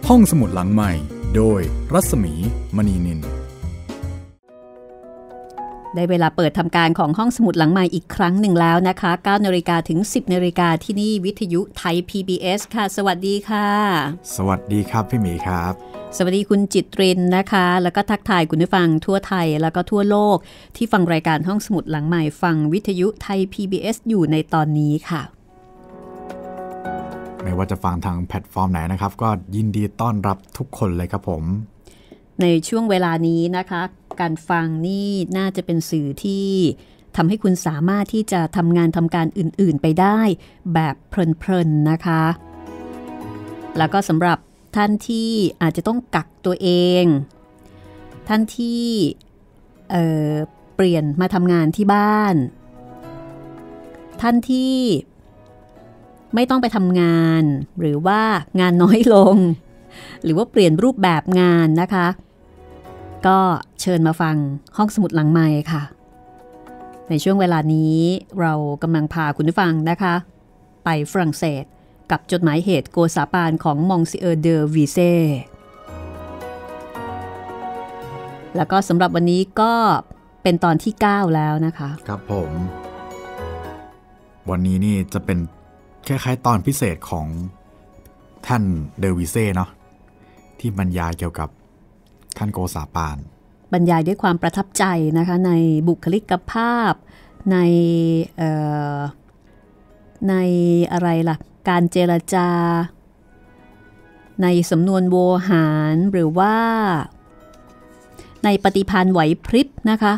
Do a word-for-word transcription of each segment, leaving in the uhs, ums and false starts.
ห้องสมุดหลังใหม่โดยรัศมีมณีนินได้เวลาเปิดทำการของห้องสมุดหลังใหม่อีกครั้งหนึ่งแล้วนะคะ เก้านาฬิกาถึง สิบนาฬิกาที่นี่วิทยุไทย พี บี เอส ค่ะสวัสดีค่ะสวัสดีครับพี่หมีครับสวัสดีคุณจิตรินนะคะแล้วก็ทักทายคุณผู้ฟังทั่วไทยแล้วก็ทั่วโลกที่ฟังรายการห้องสมุดหลังใหม่ฟังวิทยุไทย พี บี เอส อยู่ในตอนนี้ค่ะไม่ว่าจะฟังทางแพลตฟอร์มไหนนะครับก็ยินดีต้อนรับทุกคนเลยครับผมในช่วงเวลานี้นะคะการฟังนี่น่าจะเป็นสื่อที่ทำให้คุณสามารถที่จะทำงานทำการอื่นๆไปได้แบบเพลินๆนะคะแล้วก็สำหรับท่านที่อาจจะต้องกักตัวเองท่านที่เอ่อเปลี่ยนมาทำงานที่บ้านท่านที่ไม่ต้องไปทำงานหรือว่างานน้อยลงหรือว่าเปลี่ยนรูปแบบงานนะคะก็เชิญมาฟังห้องสมุดหลังไมค์ค่ะในช่วงเวลานี้เรากำลังพาคุณผู้ฟังนะคะไปฝรั่งเศสกับจดหมายเหตุโกษาปานของมองซิเออร์เดอวีเซ่แล้วก็สำหรับวันนี้ก็เป็นตอนที่เก้าแล้วนะคะครับผมวันนี้นี่จะเป็นคล้ายๆตอนพิเศษของท่านเดอวีเซ่เนาะที่บรรยายเกี่ยวกับท่านโกษาปานบรรยายด้วยความประทับใจนะคะในบุคลิกภาพในเอ่อในอะไรล่ะการเจรจาในสำนวนโวหารหรือว่าในปฏิภาณไหวพริบนะคะ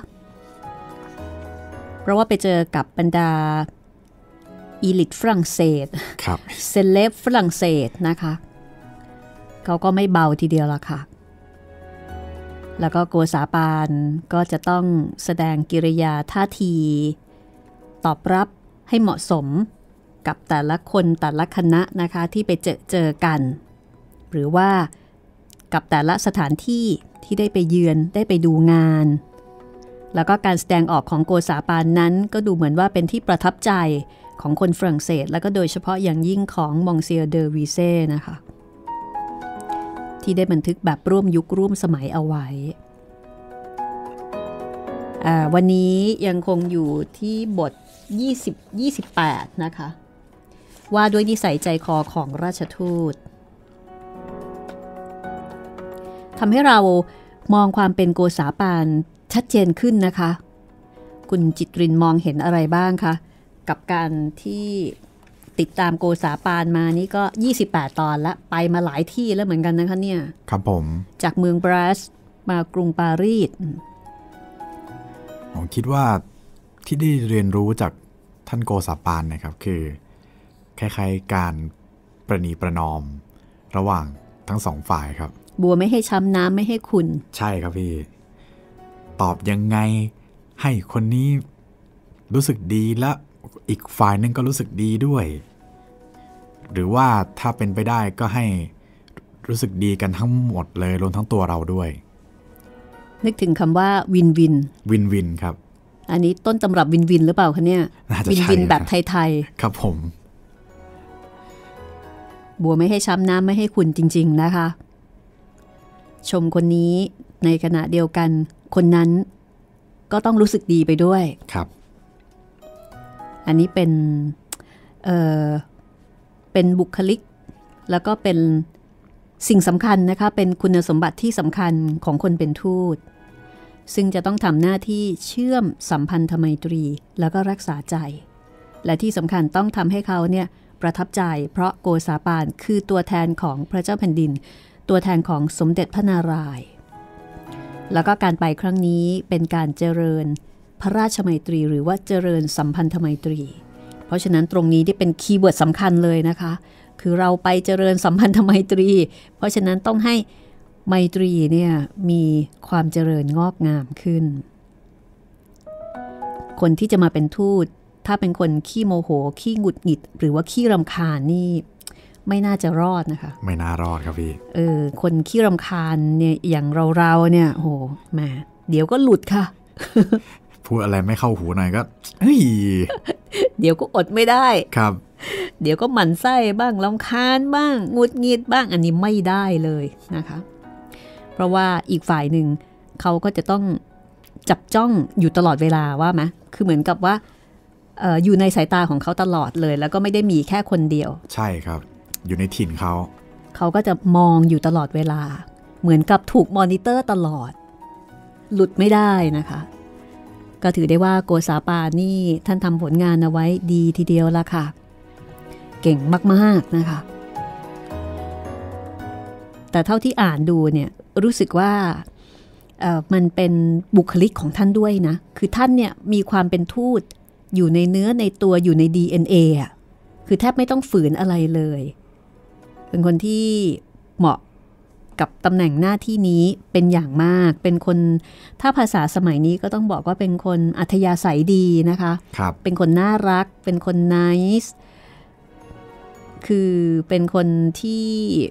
เพราะว่าไปเจอกับบรรดาอีลิทฝรั่งเศสเซเลบฝรั่งเศสนะคะเขาก็ไม่เบาทีเดียวละค่ะแล้วก็โกษาปานก็จะต้องแสดงกิริยาท่าทีตอบรับให้เหมาะสมกับแต่ละคนแต่ละคณะนะคะที่ไปเจอเจอกันหรือว่ากับแต่ละสถานที่ที่ได้ไปเยือนได้ไปดูงานแล้วก็การแสดงออกของโกษาปานนั้นก็ดูเหมือนว่าเป็นที่ประทับใจของคนฝรั่งเศสแล้วก็โดยเฉพาะอย่างยิ่งของมองเซียเดอวีเซ่นะคะที่ได้บันทึกแบบร่วมยุคร่วมสมัยเอาไว้วันนี้ยังคงอยู่ที่บทยี่สิบ ยี่สิบแปดนะคะว่าด้วยนิสัยใจคอของราชทูตทำให้เรามองความเป็นโกษาปานชัดเจนขึ้นนะคะคุณจิตรินมองเห็นอะไรบ้างคะกับการที่ติดตามโกษาปานมานี่ก็ยี่สิบแปดตอนแล้วไปมาหลายที่แล้วเหมือนกันนะคะเนี่ยครับผมจากเมืองบรัสมากรุงปารีสผมคิดว่าที่ได้เรียนรู้จากท่านโกษาปานนะครับคือคล้ายๆการประนีประนอมระหว่างทั้งสองฝ่ายครับบัวไม่ให้ช้ำน้ำไม่ให้ขุ่นใช่ครับพี่ตอบยังไงให้คนนี้รู้สึกดีและอีกฝ่ายนึงก็รู้สึกดีด้วยหรือว่าถ้าเป็นไปได้ก็ให้รู้สึกดีกันทั้งหมดเลยรวมทั้งตัวเราด้วยนึกถึงคำว่าวินวินวินวินครับอันนี้ต้นตำรับวินวินหรือเปล่าคะเนี่ยวินวินแบบไทยๆครับผมบัวไม่ให้ช้ำน้ำไม่ให้ขุ่นจริงๆนะคะชมคนนี้ในขณะเดียวกันคนนั้นก็ต้องรู้สึกดีไปด้วยครับอันนี้เป็นเอ่อเป็นบุคลิกแล้วก็เป็นสิ่งสำคัญนะคะเป็นคุณสมบัติที่สำคัญของคนเป็นทูตซึ่งจะต้องทำหน้าที่เชื่อมสัมพันธไมตรีแล้วก็รักษาใจและที่สำคัญต้องทำให้เขาเนี่ยประทับใจเพราะโกษาปานคือตัวแทนของพระเจ้าแผ่นดินตัวแทนของสมเด็จพระนารายณ์แล้วก็การไปครั้งนี้เป็นการเจริญพระราชไมตรีหรือว่าเจริญสัมพันธไมตรีเพราะฉะนั้นตรงนี้ที่เป็นคีย์เวิร์ดสำคัญเลยนะคะคือเราไปเจริญสัมพันธไมตรีเพราะฉะนั้นต้องให้ไมตรีเนี่ยมีความเจริญงอกงามขึ้นคนที่จะมาเป็นทูตถ้าเป็นคนขี้โมโหขี้หงุดหงิดหรือว่าขี้รำคาญนี่ไม่น่าจะรอดนะคะไม่น่ารอดครับพี่เออคนขี้รำคาญเนี่ยอย่างเราๆเนี่ยโหแหมเดี๋ยวก็หลุดค่ะพูดอะไรไม่เข้าหูหน่อยก็เฮ้ยเดี๋ยวก็อดไม่ได้ครับเดี๋ยวก็หมั่นไส้บ้างรำคาญบ้างหงุดหงิดบ้างอันนี้ไม่ได้เลยนะคะเพราะว่าอีกฝ่ายหนึ่งเขาก็จะต้องจับจ้องอยู่ตลอดเวลาว่าไหมคือเหมือนกับว่า อ, ออยู่ในสายตาของเขาตลอดเลยแล้วก็ไม่ได้มีแค่คนเดียวใช่ครับอยู่ในถิ่นเขาเขาก็จะมองอยู่ตลอดเวลาเหมือนกับถูกมอนิเตอร์ตลอดหลุดไม่ได้นะคะก็ถือได้ว่าโกษาปานนี่ท่านทำผลงานเอาไว้ดีทีเดียวละค่ะเก่งมากๆนะคะแต่เท่าที่อ่านดูเนี่ยรู้สึกว่าเอ่อมันเป็นบุคลิกของท่านด้วยนะคือท่านเนี่ยมีความเป็นทูตอยู่ในเนื้อในตัวอยู่ใน ดี เอ็น เอ อ่ะคือแทบไม่ต้องฝืนอะไรเลยเป็นคนที่เหมาะกับตำแหน่งหน้าที่นี้เป็นอย่างมากเป็นคนถ้าภาษาสมัยนี้ก็ต้องบอกว่าเป็นคนอัธยาศัยดีนะคะครับเป็นคนน่ารักเป็นคน nice คือเป็นคนที่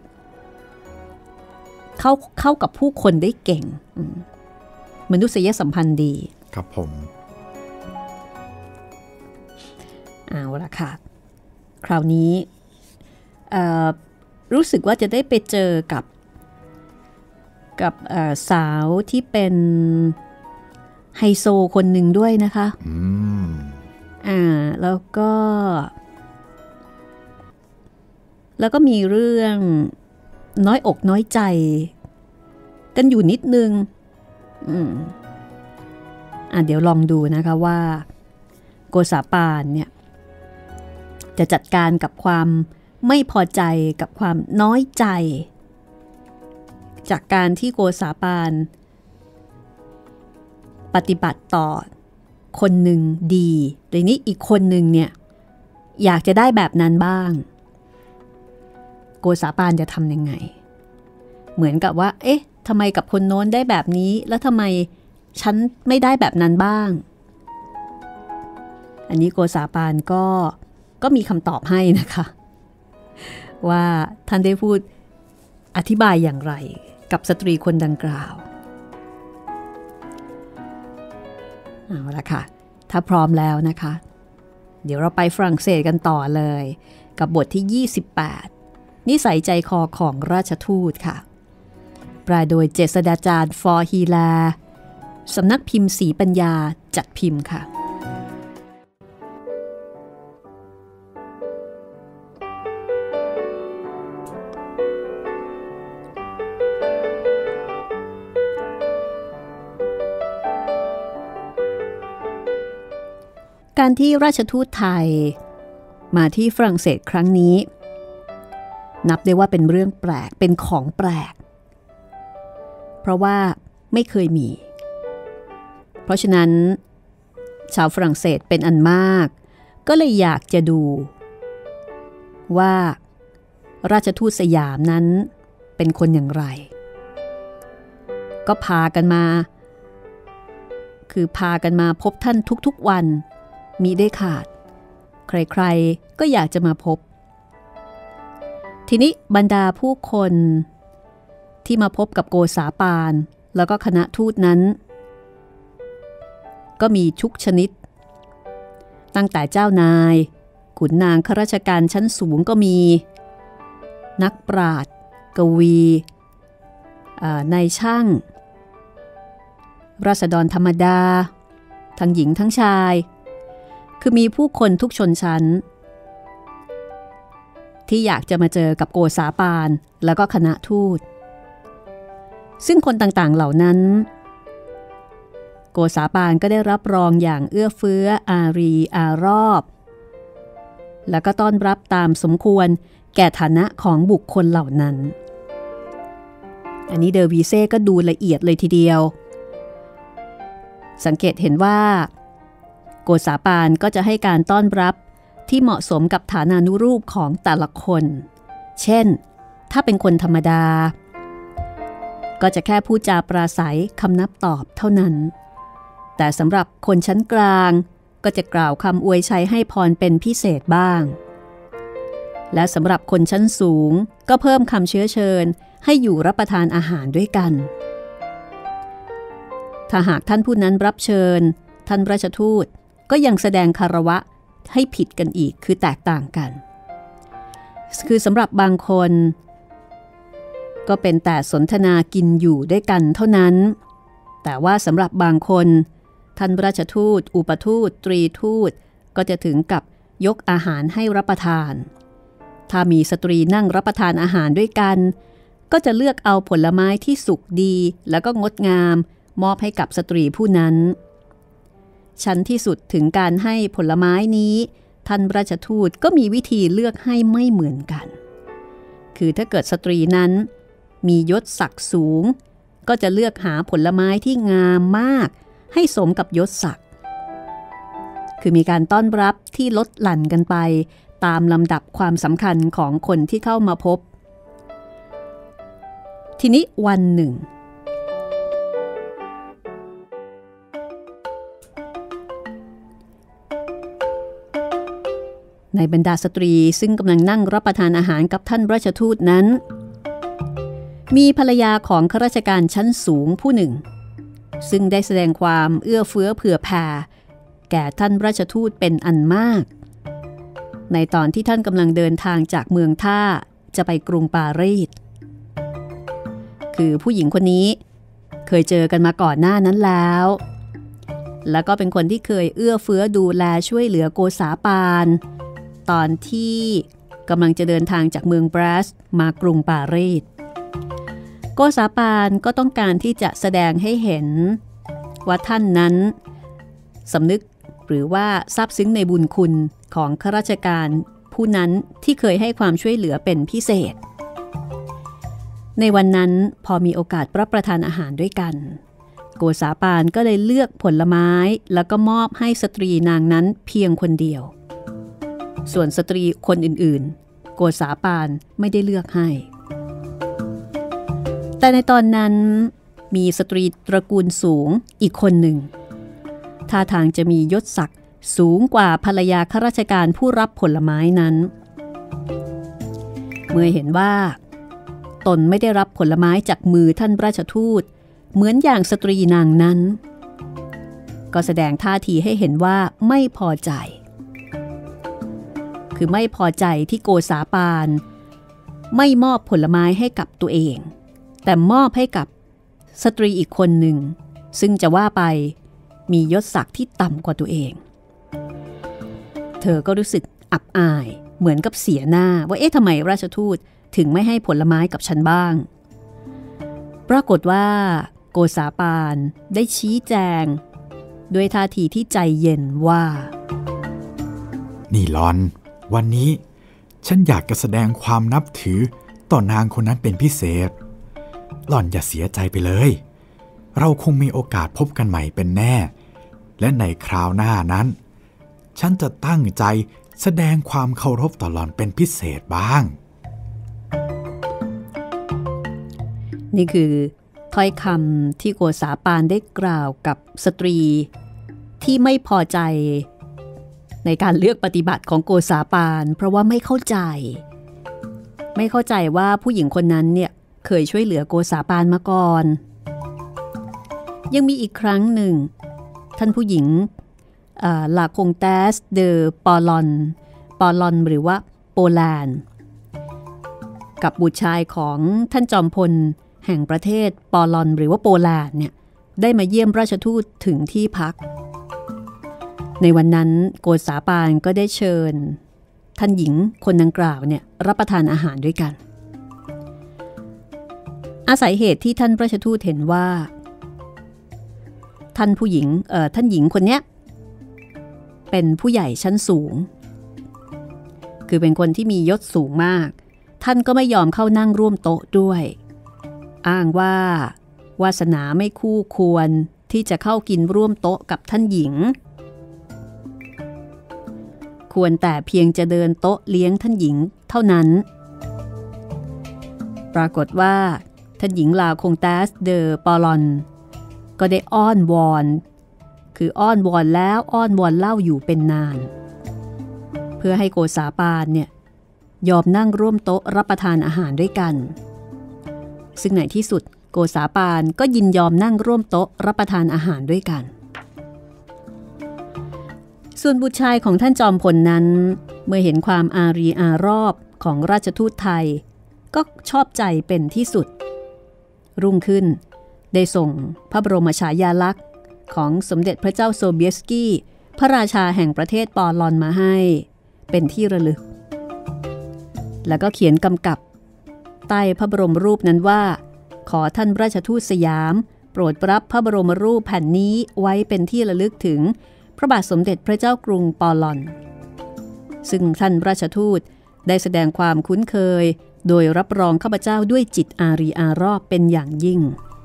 เข้าเข้ากับผู้คนได้เก่งมนุษยสัมพันธ์ดีครับผมเอาละค่ะคราวนี้รู้สึกว่าจะได้ไปเจอกับกับสาวที่เป็นไฮโซคนหนึ่งด้วยนะคะอืมอ่าแล้วก็แล้วก็มีเรื่องน้อยอกน้อยใจกันอยู่นิดนึงอืมอ่ะเดี๋ยวลองดูนะคะว่าโกษาปานเนี่ยจะจัดการกับความไม่พอใจกับความน้อยใจจากการที่โกษาปานปฏิบัติต่อคนหนึ่งดีแต่นี้อีกคนหนึ่งเนี่ยอยากจะได้แบบนั้นบ้างโกษาปานจะทำยังไงเหมือนกับว่าเอ๊ะทำไมกับคนโน้นได้แบบนี้แล้วทำไมฉันไม่ได้แบบนั้นบ้างอันนี้โกษาปานก็ก็มีคำตอบให้นะคะว่าท่านได้พูดอธิบายอย่างไรกับสตรีคนดังกล่าวเอาละค่ะถ้าพร้อมแล้วนะคะเดี๋ยวเราไปฝรั่งเศสกันต่อเลยกับบทที่ยี่สิบแปดนิสัยใจคอของราชทูตค่ะแปลโดยเจษฎาจารย์ฟอร์ฮีลาสำนักพิมพ์ศรีปัญญาจัดพิมพ์ค่ะการที่ราชทูตไทยมาที่ฝรั่งเศสครั้งนี้นับได้ว่าเป็นเรื่องแปลกเป็นของแปลกเพราะว่าไม่เคยมีเพราะฉะนั้นชาวฝรั่งเศสเป็นอันมากก็เลยอยากจะดูว่าราชทูตสยามนั้นเป็นคนอย่างไรก็พากันมาคือพากันมาพบท่านทุกๆวันมิได้ขาดใครๆก็อยากจะมาพบทีนี้บรรดาผู้คนที่มาพบกับโกษาปานแล้วก็คณะทูตนั้นก็มีทุกชนิดตั้งแต่เจ้านายขุนนางข้าราชการชั้นสูงก็มีนักปราชญ์กวีนายช่างราษฎรธรรมดาทั้งหญิงทั้งชายคือมีผู้คนทุกชนชั้นที่อยากจะมาเจอกับโกษาปานแล้วก็คณะทูตซึ่งคนต่างๆเหล่านั้นโกษาปานก็ได้รับรองอย่างเอื้อเฟื้ออารีอารอบแล้วก็ต้อนรับตามสมควรแก่ฐานะของบุคคลเหล่านั้นอันนี้เดอวีเซ่ก็ดูละเอียดเลยทีเดียวสังเกตเห็นว่าโกษาปานก็จะให้การต้อนรับที่เหมาะสมกับฐานานุรูปของแต่ละคนเช่นถ้าเป็นคนธรรมดาก็จะแค่พูดจาปราศัยคำนับตอบเท่านั้นแต่สำหรับคนชั้นกลางก็จะกล่าวคำอวยชัยให้พรเป็นพิเศษบ้างและสำหรับคนชั้นสูงก็เพิ่มคำเชื้อเชิญให้อยู่รับประทานอาหารด้วยกันถ้าหากท่านผู้นั้นรับเชิญท่านราชทูตก็ยังแสดงคารวะให้ผิดกันอีกคือแตกต่างกันคือสำหรับบางคนก็เป็นแต่สนทนากินอยู่ด้วยกันเท่านั้นแต่ว่าสำหรับบางคนท่านราชทูตอุปทูตตรีทูตก็จะถึงกับยกอาหารให้รับประทานถ้ามีสตรีนั่งรับประทานอาหารด้วยกันก็จะเลือกเอาผลไม้ที่สุกดีแล้วก็งดงามมอบให้กับสตรีผู้นั้นชั้นที่สุดถึงการให้ผลไม้นี้ท่านราชทูตก็มีวิธีเลือกให้ไม่เหมือนกันคือถ้าเกิดสตรีนั้นมียศศักดิ์สูงก็จะเลือกหาผลไม้ที่งามมากให้สมกับยศศักดิ์คือมีการต้อนรับที่ลดหลั่นกันไปตามลำดับความสำคัญของคนที่เข้ามาพบทีนี้วันหนึ่งในบรรดาสตรีซึ่งกำลังนั่งรับประทานอาหารกับท่านราชทูตนั้นมีภรรยาของข้าราชการชั้นสูงผู้หนึ่งซึ่งได้แสดงความเอื้อเฟื้อเผื่อแผ่แก่ท่านราชทูตเป็นอันมากในตอนที่ท่านกำลังเดินทางจากเมืองท่าจะไปกรุงปารีสคือผู้หญิงคนนี้เคยเจอกันมาก่อนหน้านั้นแล้วแล้วก็เป็นคนที่เคยเอื้อเฟื้อดูแลช่วยเหลือโกษาปานตอนที่กำลังจะเดินทางจากเมืองบรัสมากรุงปารีสโกษาปานก็ต้องการที่จะแสดงให้เห็นว่าท่านนั้นสำนึกหรือว่าซาบซึ้งในบุญคุณของข้าราชการผู้นั้นที่เคยให้ความช่วยเหลือเป็นพิเศษในวันนั้นพอมีโอกาสรับประทานอาหารด้วยกันโกษาปานก็เลยเลือกผลไม้แล้วก็มอบให้สตรีนางนั้นเพียงคนเดียวส่วนสตรีคนอื่นๆโกษาปานไม่ได้เลือกให้แต่ในตอนนั้นมีสตรีตระกูลสูงอีกคนหนึ่งท่าทางจะมียศศักดิ์สูงกว่าภรรยาข้าราชการผู้รับผลไม้นั้นเมื่อเห็นว่าตนไม่ได้รับผลไม้จากมือท่านราชทูตเหมือนอย่างสตรีนางนั้นก็แสดงท่าทีให้เห็นว่าไม่พอใจคือไม่พอใจที่โกษาปานไม่มอบผลไม้ให้กับตัวเองแต่มอบให้กับสตรีอีกคนหนึ่งซึ่งจะว่าไปมียศศักดิ์ที่ต่ำกว่าตัวเองเธอก็รู้สึกอับอายเหมือนกับเสียหน้าว่าเอ๊ะทำไมราชทูตถึงไม่ให้ผลไม้กับฉันบ้างปรากฏว่าโกษาปานได้ชี้แจงด้วยท่าทีที่ใจเย็นว่านี่หลอนวันนี้ฉันอยากจะแสดงความนับถือต่อนางคนนั้นเป็นพิเศษหล่อนอย่าเสียใจไปเลยเราคงมีโอกาสพบกันใหม่เป็นแน่และในคราวหน้านั้นฉันจะตั้งใจแสดงความเคารพต่อหล่อนเป็นพิเศษบ้างนี่คือถ้อยคำที่โกษาปานได้กล่าวกับสตรีที่ไม่พอใจในการเลือกปฏิบัติของโกษาปานเพราะว่าไม่เข้าใจไม่เข้าใจว่าผู้หญิงคนนั้นเนี่ยเคยช่วยเหลือโกษาปานมาก่อนยังมีอีกครั้งหนึ่งท่านผู้หญิงลาคงเตสเดอปอลอนปอลอนหรือว่าโปแลนด์กับบุตรชายของท่านจอมพลแห่งประเทศปอลอนหรือว่าโปแลนด์เนี่ยได้มาเยี่ยมราชทูตถึงที่พักในวันนั้นโกษาปานก็ได้เชิญท่านหญิงคนดังกล่าวเนี่ยรับประทานอาหารด้วยกันอาศัยเหตุที่ท่านราชทูตเห็นว่าท่านผู้หญิงเอ่อท่านหญิงคนเนี้ยเป็นผู้ใหญ่ชั้นสูงคือเป็นคนที่มียศสูงมากท่านก็ไม่ยอมเข้านั่งร่วมโต๊ะด้วยอ้างว่าวาสนาไม่คู่ควรที่จะเข้ากินร่วมโต๊ะกับท่านหญิงควรแต่เพียงจะเดินโต๊ะเลี้ยงท่านหญิงเท่านั้นปรากฏว่าท่านหญิงลาคงเตสเดอปอลอนก็ได้อ้อนวอนคืออ้อนวอนแล้วอ้อนวอนเล่าอยู่เป็นนานเพื่อให้โกษาปานเนี่ยยอมนั่งร่วมโต๊ะรับประทานอาหารด้วยกันซึ่งในที่สุดโกษาปานก็ยินยอมนั่งร่วมโต๊ะรับประทานอาหารด้วยกันส่วนบุตรชายของท่านจอมพลนั้นเมื่อเห็นความอารีอารอบของราชทูตไทยก็ชอบใจเป็นที่สุดรุ่งขึ้นได้ส่งพระบรมฉายาลักษณ์ของสมเด็จพระเจ้าโซเบียสกี้พระราชาแห่งประเทศปอลอนมาให้เป็นที่ระลึกแล้วก็เขียนกำกับใต้พระบรมรูปนั้นว่าขอท่านราชทูตสยามโปรดรับพระบรมรูปแผ่นนี้ไว้เป็นที่ระลึกถึงพระบาทสมเด็จพระเจ้ากรุงปอลอนซึ่งท่านราชทูตได้แสดงความคุ้นเคยโดยรับรองข้าพเจ้าด้วยจิตอารีอารอบเป็นอย่างยิ่ง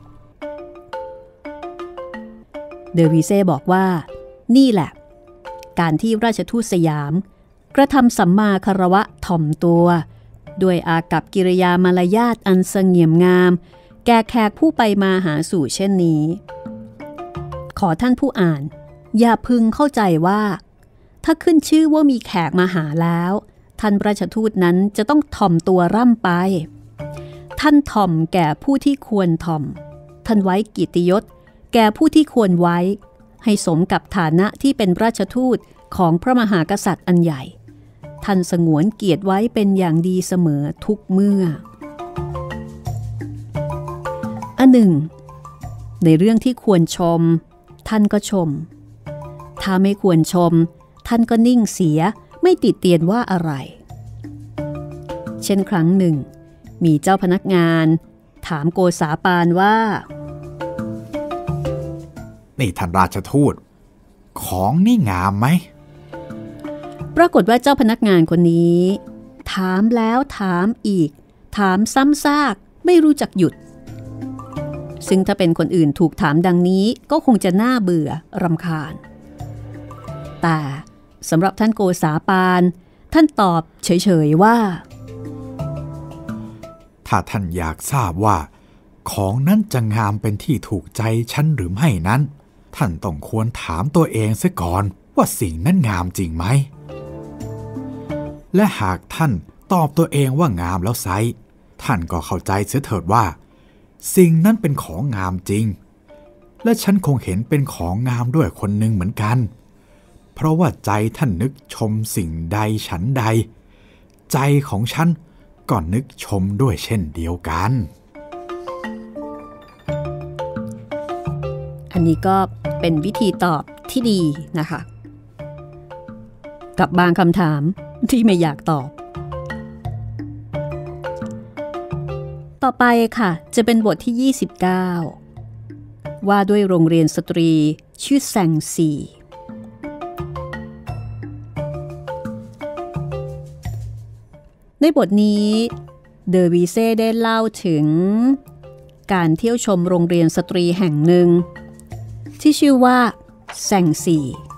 เดอวีเซ่บอกว่านี่แหละการที่ราชทูตสยามกระทำสัมมาคารวะถ่อมตัวด้วยอากัปกิริยามารยาทอันเสงี่ยมงามแก่แขกผู้ไปมาหาสู่เช่นนี้ขอท่านผู้อ่านอย่าพึงเข้าใจว่าถ้าขึ้นชื่อว่ามีแขกมาหาแล้วท่านราชทูตนั้นจะต้องถ่อมตัวร่ำไปท่านถ่อมแก่ผู้ที่ควรถ่อมท่านไว้เกียรติยศแก่ผู้ที่ควรไว้ให้สมกับฐานะที่เป็นราชทูตของพระมหากษัตริย์อันใหญ่ท่านสงวนเกียรติไว้เป็นอย่างดีเสมอทุกเมื่ออันหนึ่งในเรื่องที่ควรชมท่านก็ชมถ้าไม่ควรชมท่านก็นิ่งเสียไม่ติเตียนว่าอะไรเช่นครั้งหนึ่งมีเจ้าพนักงานถามโกษาปานว่านี่ท่านราชทูตของนี่งามไหมปรากฏว่าเจ้าพนักงานคนนี้ถามแล้วถามอีกถามซ้ำซากไม่รู้จักหยุดซึ่งถ้าเป็นคนอื่นถูกถามดังนี้ก็คงจะน่าเบื่อรำคาญแต่สำหรับท่านโกษาปานท่านตอบเฉยๆว่าถ้าท่านอยากทราบว่าของนั้นจะงามเป็นที่ถูกใจฉันหรือไม่นั้นท่านต้องควรถามตัวเองเสียก่อนว่าสิ่งนั้นงามจริงไหมและหากท่านตอบตัวเองว่างามแล้วไซร้ท่านก็เข้าใจเสียเถิดว่าสิ่งนั้นเป็นของงามจริงและฉันคงเห็นเป็นของงามด้วยคนหนึ่งเหมือนกันเพราะว่าใจท่านนึกชมสิ่งใดฉันใดใจของฉันก็นึกชมด้วยเช่นเดียวกันอันนี้ก็เป็นวิธีตอบที่ดีนะคะกับบางคำถามที่ไม่อยากตอบต่อไปค่ะจะเป็นบทที่ยี่สิบเก้าว่าด้วยโรงเรียนสตรีชื่อแซงซีในบทนี้เดอวีเซ่ได้เล่าถึงการเที่ยวชมโรงเรียนสตรีแห่งหนึ่งที่ชื่อว่าแซงซี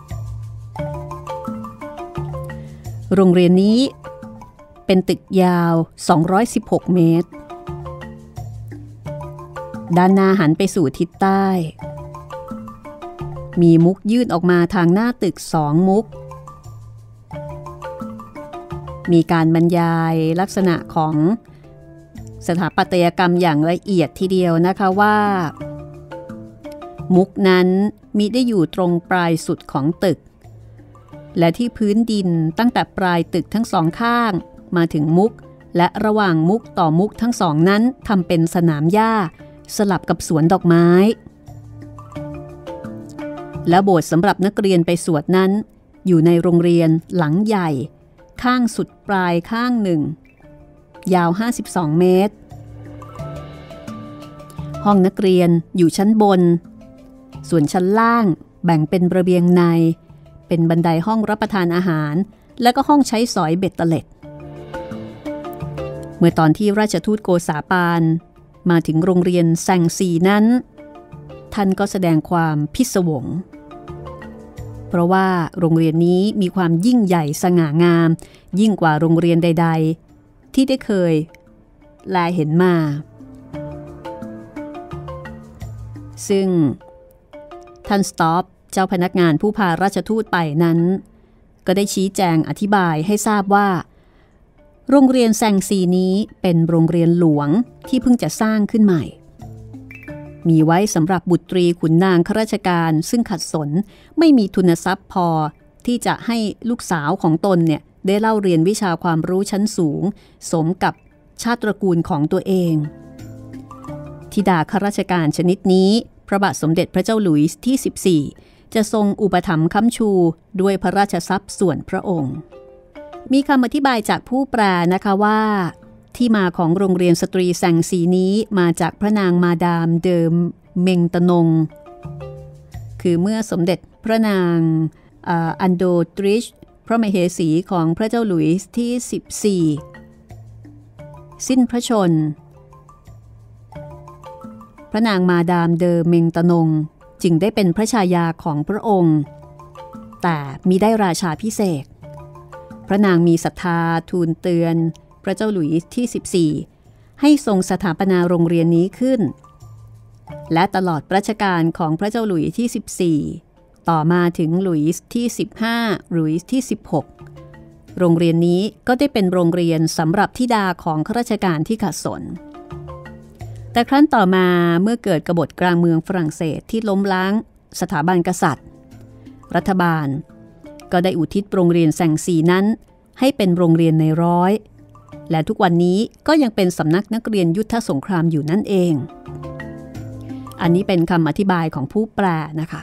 โรงเรียนนี้เป็นตึกยาวสองร้อยสิบหกเมตรด้านหน้าหันไปสู่ทิศใต้มีมุกยื่นออกมาทางหน้าตึกสองมุกมีการบรรยายลักษณะของสถาปัตยกรรมอย่างละเอียดทีเดียวนะคะว่ามุกนั้นมีได้อยู่ตรงปลายสุดของตึกและที่พื้นดินตั้งแต่ปลายตึกทั้งสองข้างมาถึงมุกและระหว่างมุกต่อมุกทั้งสองนั้นทำเป็นสนามหญ้าสลับกับสวนดอกไม้และโบสถ์สำหรับนักเรียนไปสวดนั้นอยู่ในโรงเรียนหลังใหญ่ข้างสุดปลายข้างหนึ่งยาวห้าสิบสองเมตรห้องนักเรียนอยู่ชั้นบนส่วนชั้นล่างแบ่งเป็นระเบียงในเป็นบันไดห้องรับประทานอาหารและก็ห้องใช้สอยเบ็ดเตล็ดเมื่อตอนที่ราชทูตโกษาปานมาถึงโรงเรียนแซงซีนั้นท่านก็แสดงความพิศวงเพราะว่าโรงเรียนนี้มีความยิ่งใหญ่สง่างามยิ่งกว่าโรงเรียนใดๆที่ได้เคยแลเห็นมาซึ่งท่านสต็อปเจ้าพนักงานผู้พาราชทูตไปนั้นก็ได้ชี้แจงอธิบายให้ทราบว่าโรงเรียนแซงซีนี้เป็นโรงเรียนหลวงที่เพิ่งจะสร้างขึ้นใหม่มีไว้สำหรับบุตรีขุนนางข้าราชการซึ่งขัดสนไม่มีทุนทรัพย์พอที่จะให้ลูกสาวของตนเนี่ยได้เล่าเรียนวิชาความรู้ชั้นสูงสมกับชาติตระกูลของตัวเองธิดาข้าราชการชนิดนี้พระบาทสมเด็จพระเจ้าหลุยส์ที่สิบสี่จะทรงอุปถัมภ์ค้ำชูด้วยพระราชทรัพย์ส่วนพระองค์มีคำอธิบายจากผู้แปลนะคะว่าที่มาของโรงเรียนสตรีแสงสีนี้มาจากพระนางมาดามเดิมเมงตนงคือเมื่อสมเด็จพระนางอันโดตริชพระมเหสีของพระเจ้าหลุยส์ที่สิบสี่สิ้นพระชนพระนางมาดามเดอเมงตนงจึงได้เป็นพระชายาของพระองค์แต่มิได้ราชาพิเศษพระนางมีศรัทธาทูลเตือนพระเจ้าหลุยส์ที่สิบสี่ให้ทรงสถาปนาโรงเรียนนี้ขึ้นและตลอดรัชกาลของพระเจ้าหลุยส์ที่สิบสี่ต่อมาถึงหลุยส์ที่สิบห้าหลุยส์ที่สิบหกโรงเรียนนี้ก็ได้เป็นโรงเรียนสำหรับธิดาของข้าราชการที่ขัดสนแต่ครั้นต่อมาเมื่อเกิดกบฏกลางเมืองฝรั่งเศสที่ล้มล้างสถาบันกษัตริย์รัฐบาลก็ได้อุทิศโรงเรียนแสงสีนั้นให้เป็นโรงเรียนในร้อยและทุกวันนี้ก็ยังเป็นสำนักนักเรียนยุทธสงครามอยู่นั่นเองอันนี้เป็นคำอธิบายของผู้แปลนะคะ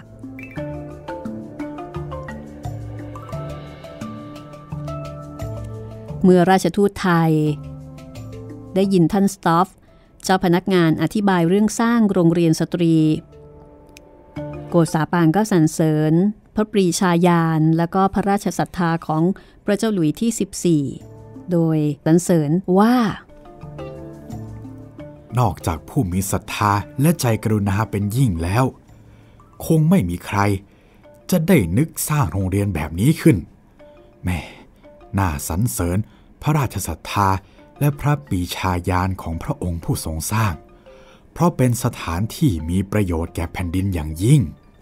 เมื่อราชทูตไทยได้ยินท่านสตอฟเจ้าพนักงานอธิบายเรื่องสร้างโรงเรียนสตรีโกษาปานก็สรรเสริญพระปรีชาญาณและก็พระราชศรัทธาของพระเจ้าหลุยส์ที่สิบสี่โดยสรรเสริญว่านอกจากผู้มีศรัทธาและใจกรุณาเป็นยิ่งแล้วคงไม่มีใครจะได้นึกสร้างโรงเรียนแบบนี้ขึ้นแม่น่าสรรเสริญพระราชศรัทธาและพระปรีชาญาณของพระองค์ผู้ทรงสร้างเพราะเป็นสถานที่มีประโยชน์แก่แผ่นดินอย่างยิ่ง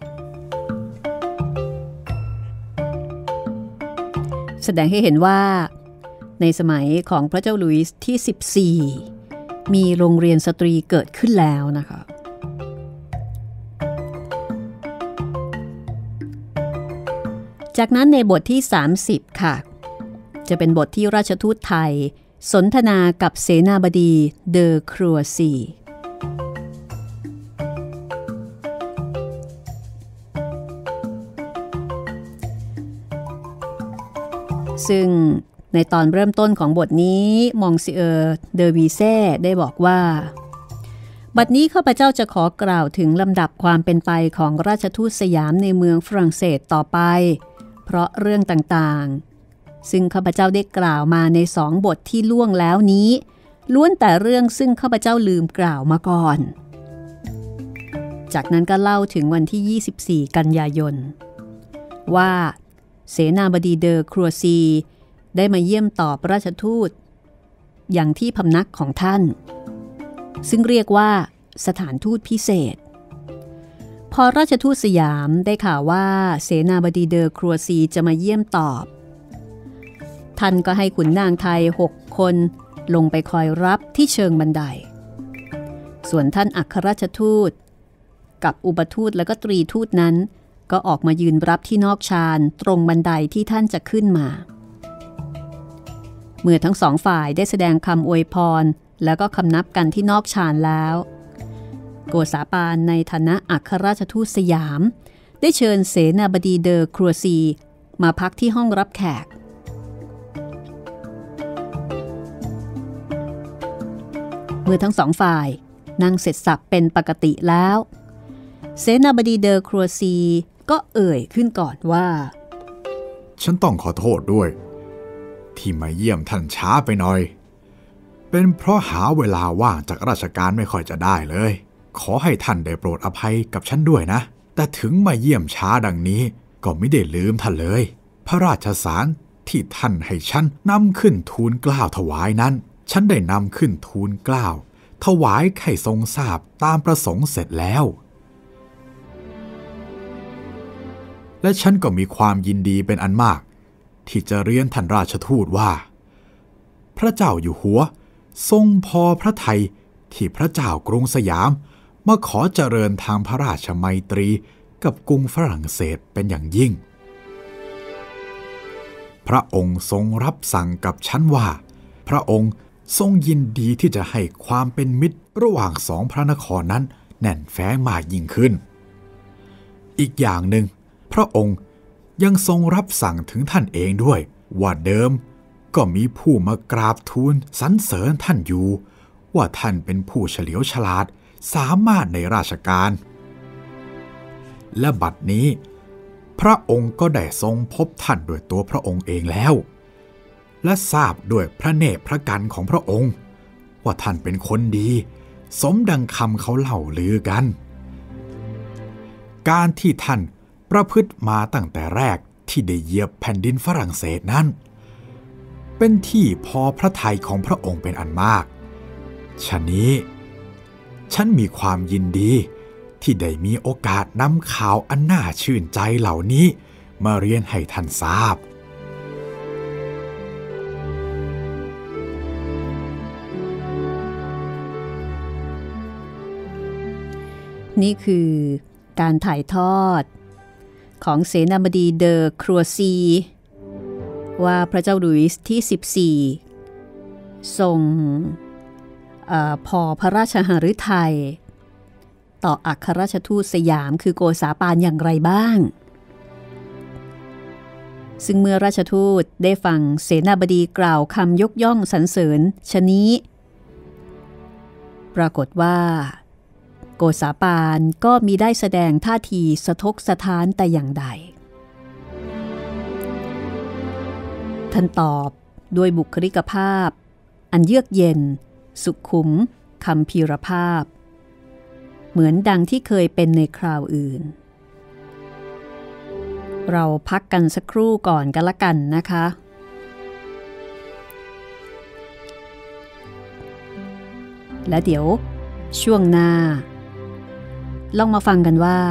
แสดงให้เห็นว่าในสมัยของพระเจ้าหลุยส์ที่สิบสี่มีโรงเรียนสตรีเกิดขึ้นแล้วนะคะจากนั้นในบทที่สามสิบค่ะจะเป็นบทที่ราชทูตไทยสนทนากับเสนาบดีเดอครัวซีซึ่งในตอนเริ่มต้นของบทนี้มองซิเออร์เดอวีเซ่ได้บอกว่าบัดนี้ข้าพเจ้าจะขอกล่าวถึงลำดับความเป็นไปของราชทูตสยามในเมืองฝรั่งเศสต่อไปเพราะเรื่องต่างๆซึ่งข้าพเจ้าได้กล่าวมาในสองบทที่ล่วงแล้วนี้ล้วนแต่เรื่องซึ่งข้าพเจ้าลืมกล่าวมาก่อนจากนั้นก็เล่าถึงวันที่ยี่สิบสี่กันยายนว่าเสนาบดีเดอครัวซีได้มาเยี่ยมตอบราชทูตอย่างที่พำนักของท่านซึ่งเรียกว่าสถานทูตพิเศษพอราชทูตสยามได้ข่าวว่าเสนาบดีเดอครัวซีจะมาเยี่ยมตอบท่านก็ให้ขุนนางไทยหกคนลงไปคอยรับที่เชิงบันไดส่วนท่านอัครราชทูตกับอุปทูตและก็ตรีทูตนั้นก็ออกมายืนรับที่นอกชานตรงบันไดที่ท่านจะขึ้นมาเมื่อทั้งสองฝ่ายได้แสดงคำอวยพรแล้วก็คำนับกันที่นอกชานแล้วโกษาปานในฐานะอัครราชทูตสยามได้เชิญเสนาบดีเดอครัวซีมาพักที่ห้องรับแขกเมื่อทั้งสองฝ่ายนั่งเสร็จสับเป็นปกติแล้วเสนาบดีเดอครัวซีก็เอ่ยขึ้นก่อนว่าฉันต้องขอโทษด้วยที่มาเยี่ยมท่านช้าไปหน่อยเป็นเพราะหาเวลาว่างจากราชการไม่ค่อยจะได้เลยขอให้ท่านได้โปรดอภัยกับฉันด้วยนะแต่ถึงมาเยี่ยมช้าดังนี้ก็ไม่ได้ลืมท่านเลยพระราชสารที่ท่านให้ฉันนำขึ้นทูลเกล้าถวายนั้นฉันได้นำขึ้นทูลเกล้าถวายให้ทรงทราบตามประสงค์เสร็จแล้วและฉันก็มีความยินดีเป็นอันมากที่จะเรียนท่านราชทูตว่าพระเจ้าอยู่หัวทรงพอพระทัยที่พระเจ้ากรุงสยามมาขอเจริญทางพระราชมัยตรีกับกรุงฝรั่งเศสเป็นอย่างยิ่งพระองค์ทรงรับสั่งกับฉันว่าพระองค์ทรงยินดีที่จะให้ความเป็นมิตรระหว่างสองพระนครนั้นแน่นแฟ้งมากยิ่งขึ้นอีกอย่างหนึ่งพระองค์ยังทรงรับสั่งถึงท่านเองด้วยว่าเดิมก็มีผู้มากราบทูลสรรเสริญท่านอยู่ว่าท่านเป็นผู้เฉลียวฉลาดสามารถในราชการและบัดนี้พระองค์ก็ได้ทรงพบท่านด้วยตัวพระองค์เองแล้วและทราบด้วยพระเนตรพระกันของพระองค์ว่าท่านเป็นคนดีสมดังคำเขาเล่าลือกันการที่ท่านประพฤติมาตั้งแต่แรกที่ได้เหยียบแผ่นดินฝรั่งเศสนั้นเป็นที่พอพระทัยของพระองค์เป็นอันมากฉะนี้ฉันมีความยินดีที่ได้มีโอกาสนำข่าวอันน่าชื่นใจเหล่านี้มาเรียนให้ท่านทราบนี่คือการถ่ายทอดของเสนาบดีเดอครัวซีว่าพระเจ้าหลุยส์ที่สิบสี่ทรงเอ่อพอพระราชหฤทัยต่ออัครราชทูตสยามคือโกษาปานอย่างไรบ้างซึ่งเมื่อราชทูตได้ฟังเสนาบดีกล่าวคำยกย่องสรรเสริญชะนี้ปรากฏว่าโกษาปานก็มิได้แสดงท่าทีสะทกสะท้านแต่อย่างใดท่านตอบด้วยบุคลิกภาพอันเยือกเย็นสุขุมคำพีรภาพเหมือนดังที่เคยเป็นในคราวอื่นเราพักกันสักครู่ก่อนกันละกันนะคะและเดี๋ยวช่วงหน้าลองมาฟังกันว่า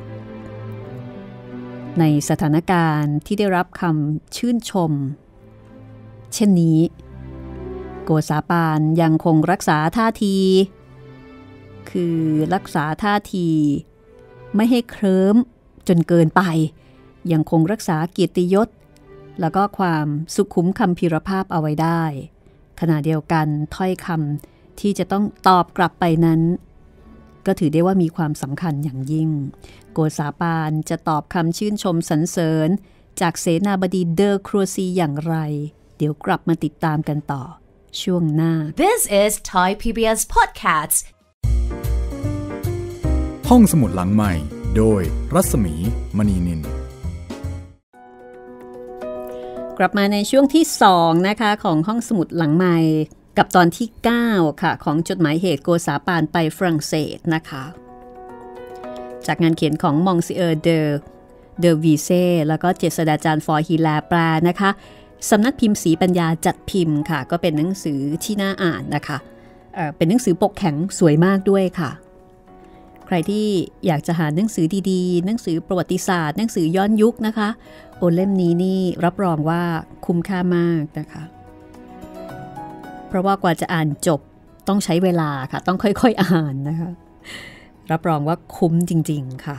ในสถานการณ์ที่ได้รับคำชื่นชมเช่นนี้โกษาปานยังคงรักษาท่าทีคือรักษาท่าทีไม่ให้เคลิ้มจนเกินไปยังคงรักษาเกียรติยศแล้วก็ความสุขุมคำพีรภาพเอาไว้ได้ขณะเดียวกันถ้อยคำที่จะต้องตอบกลับไปนั้นก็ถือได้ว่ามีความสำคัญอย่างยิ่งโกษาปานจะตอบคำชื่นชมสรรเสริญจากเสนาบดีเดอครัวซีอย่างไรเดี๋ยวกลับมาติดตามกันต่อช่วงหน้า This is Thai พี บี เอส Podcast ห้องสมุดหลังใหม่โดยรัศมีมณีนินกลับมาในช่วงที่สองนะคะของห้องสมุดหลังใหม่กับตอนที่เก้าค่ะของจดหมายเหตุโกษาปานไปฝรั่งเศสนะคะจากงานเขียนของมองซิเออร์เดอเดอวีเซ่แล้วก็เจษฎาจารย์ฟอร์ฮีลาแปลนะคะสำนักพิมพ์ศรีปัญญาจัดพิมพ์ค่ะก็เป็นหนังสือที่น่าอ่านนะคะ เอ่อ เป็นหนังสือปกแข็งสวยมากด้วยค่ะใครที่อยากจะหาหนังสือดีๆหนังสือประวัติศาสตร์หนังสือย้อนยุคนะคะโอเล่มนี้นี่รับรองว่าคุ้มค่ามากนะคะเพราะว่ากว่าจะอ่านจบต้องใช้เวลาค่ะต้องค่อยๆอ่านนะคะรับรองว่าคุ้มจริงๆค่ะ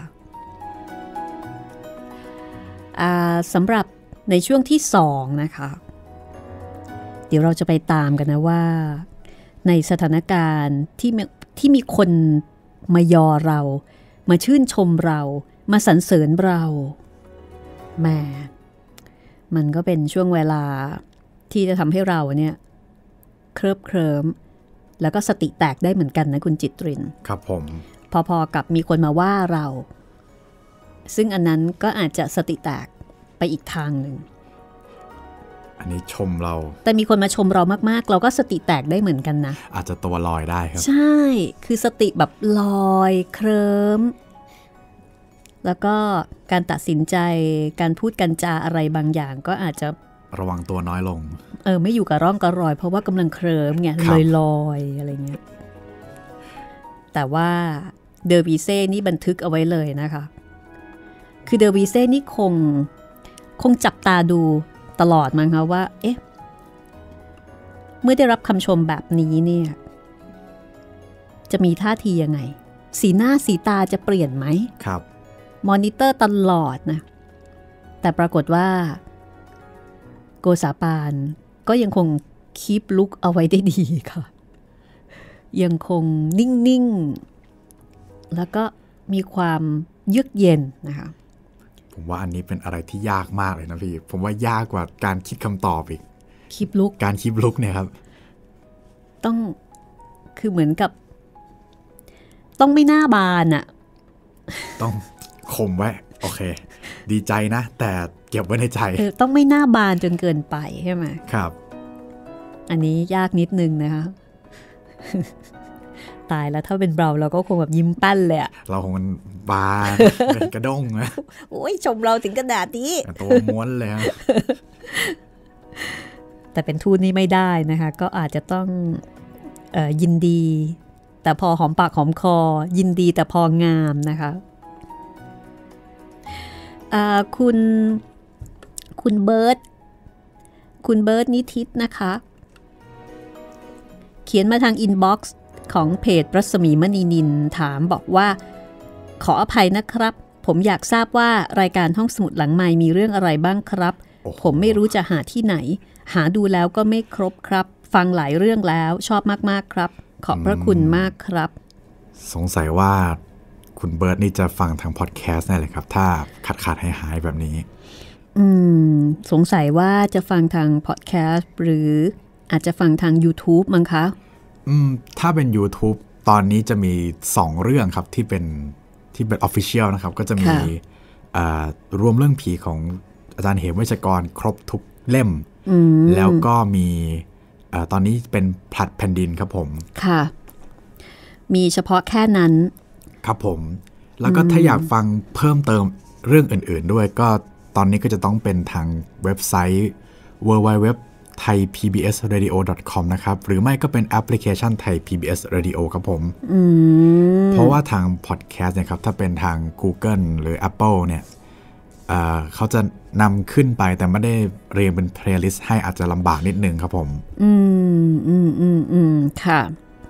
สำหรับในช่วงที่สองนะคะเดี๋ยวเราจะไปตามกันนะว่าในสถานการณ์ที่ที่มีคนมายอเรามาชื่นชมเรามาสรรเสริญเราแหมมันก็เป็นช่วงเวลาที่จะทำให้เราเนี่ยเคลิบเคลิ้มแล้วก็สติแตกได้เหมือนกันนะคุณจิตรินครับผมพอๆกับมีคนมาว่าเราซึ่งอันนั้นก็อาจจะสติแตกไปอีกทางหนึ่งอันนี้ชมเราแต่มีคนมาชมเรามากๆเราก็สติแตกได้เหมือนกันนะอาจจะตัวลอยได้ครับใช่คือสติแบบลอยเคลิ้มแล้วก็การตัดสินใจการพูดกันจาอะไรบางอย่างก็อาจจะระวังตัวน้อยลงเออไม่อยู่กับร่องกับรอยเพราะว่ากำลังเคลิ้มไงเลยลอยอะไรเงี้ยแต่ว่าเดอวีเซ่นี่บันทึกเอาไว้เลยนะคะคือเดอวีเซ่นี่คงคงจับตาดูตลอดมั้งคะว่าเอ๊ะเมื่อได้รับคำชมแบบนี้เนี่ยจะมีท่าทียังไงสีหน้าสีตาจะเปลี่ยนไหมครับมอนิเตอร์ตลอดนะแต่ปรากฏว่าโกษาปานก็ยังคงคีปลุคเอาไว้ได้ดีค่ะยังคงนิ่งๆแล้วก็มีความเยือกเย็นนะคะผมว่าอันนี้เป็นอะไรที่ยากมากเลยนะพี่ผมว่ายากกว่าการคิดคำตอบอีกคีปลุคการคีปลุคเนี่ยครับต้องคือเหมือนกับต้องไม่หน้าบานอะต้องข่มไว้โอเคดีใจนะแต่เก็บไว้ในใจต้องไม่หน้าบานจนเกินไปใช่ไหมครับอันนี้ยากนิดนึงนะคะตายแล้วถ้าเป็นเราเราก็คงแบบยิ้มปั้นเลยอะเราคงมันบานเป็นกระด้งนะโอ้ยชมเราถึงกระดาษนี้ตัวม้วนเลยแต่เป็นทูตนี่ไม่ได้นะคะก็อาจจะต้องเอ่อยินดีแต่พอหอมปากหอมคอยินดีแต่พองามนะคะคุณคุณเบิร์ตคุณเบิร์ตนิทิตนะคะเขียนมาทางอินบ็อกซ์ของเพจรัศมีมณีนินถามบอกว่าขออภัยนะครับผมอยากทราบว่ารายการห้องสมุดหลังไมค์มีเรื่องอะไรบ้างครับผมไม่รู้จะหาที่ไหนหาดูแล้วก็ไม่ครบครับฟังหลายเรื่องแล้วชอบมากๆครับขอบพระคุณมากครับสงสัยว่าคุณเบิร์ตนี่จะฟังทางพอดแคสต์แน่เลยครับถ้าขาดขาดหายหายแบบนี้อืมสงสัยว่าจะฟังทางพอดแคสต์หรืออาจจะฟังทาง YouTube มั้งคะอืมถ้าเป็น YouTube ตอนนี้จะมีสองเรื่องครับที่เป็นที่เป็น Official นะครับก็จะมีรวมเรื่องผีของอาจารย์เหมเวชกรครบทุกเล่มแล้วก็มีตอนนี้เป็นผลัดแผ่นดินครับผมค่ะมีเฉพาะแค่นั้นครับผมแล้วก็ถ้าอยากฟังเพิ่มเติมเรื่องอื่นๆด้วยก็ตอนนี้ก็จะต้องเป็นทางเว็บไซต์ ดับเบิลยู ดับเบิลยู ดับเบิลยู ดอท ไทย พี บี เอส เรดิโอ ดอท คอม นะครับหรือไม่ก็เป็นแอปพลิเคชัน Thai พี บี เอส Radio ครับผมเพราะว่าทางพอดแคสต์เนี่ยครับถ้าเป็นทาง Google หรือ Apple เนี่ยเอ่อเขาจะนำขึ้นไปแต่ไม่ได้เรียงเป็น playlist ให้อาจจะลำบากนิดนึงครับผมอืมอืมอืมอืมค่ะ